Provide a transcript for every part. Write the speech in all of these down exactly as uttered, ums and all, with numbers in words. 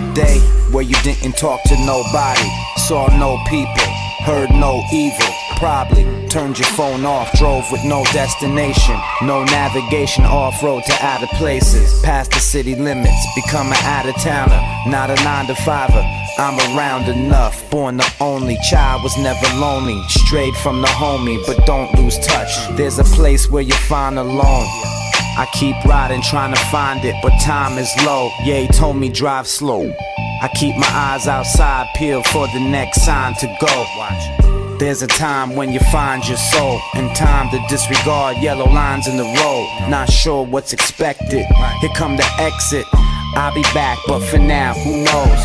day where you didn't talk to nobody, saw no people, heard no evil. Probably turned your phone off, drove with no destination, no navigation, off-road to outer places, past the city limits, become an out-of-towner, not a nine to fiver. I'm around enough, born the only child, was never lonely, strayed from the homie, but don't lose touch. There's a place where you find alone. I keep riding, trying to find it, but time is low. Yeah, he told me drive slow. I keep my eyes outside, peeled for the next sign to go. There's a time when you find your soul, and time to disregard yellow lines in the road. Not sure what's expected, here come the exit. I'll be back, but for now, who knows?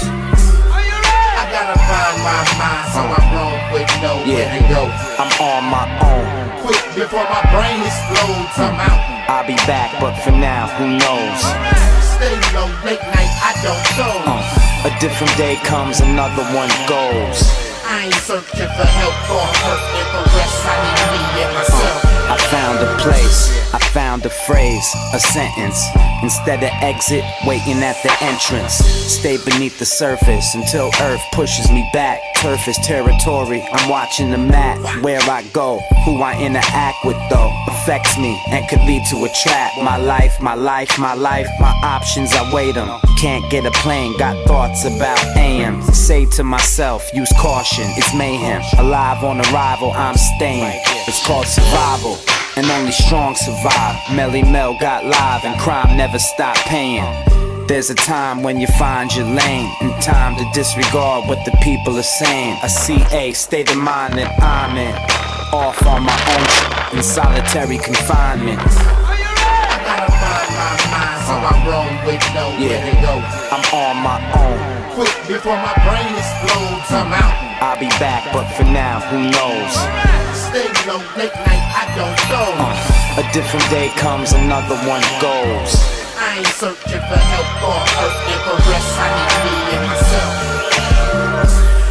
I gotta find my mind, so I'm wrong with nowhere Yeah, to go. I'm on my own. Quick before my brain explodes, I'm out. I'll be back, but for now, who knows? Stay low, late night, I don't go. Uh, a different day comes, another one goes. I ain't searching for help or hurt, and for rest I need me and myself. I found a place, I found a phrase, a sentence. Instead of exit, waiting at the entrance. Stay beneath the surface until earth pushes me back. Turf is territory, I'm watching the map. Where I go, who I interact with though, affects me and could lead to a trap. My life, my life, my life, my options, I weigh them. Can't get a plane, got thoughts about A M. Say to myself, use caution, it's mayhem. Alive on arrival, I'm staying. It's called survival, and only strong survive. Melly Mel got live, and crime never stopped paying. There's a time when you find your lane, and time to disregard what the people are saying. A C A state of mind that I'm in, off on my own in solitary confinement. I gotta find my mind, so I'm wrong with nowhere Yeah, to go. I'm on my own. Quick before my brain explodes, I'm out. I'll be back, but for now, who knows? Stay low, late night, I don't go. Uh, a different day comes, another one goes. I ain't searching for help or hurt, and for rest I need me and myself.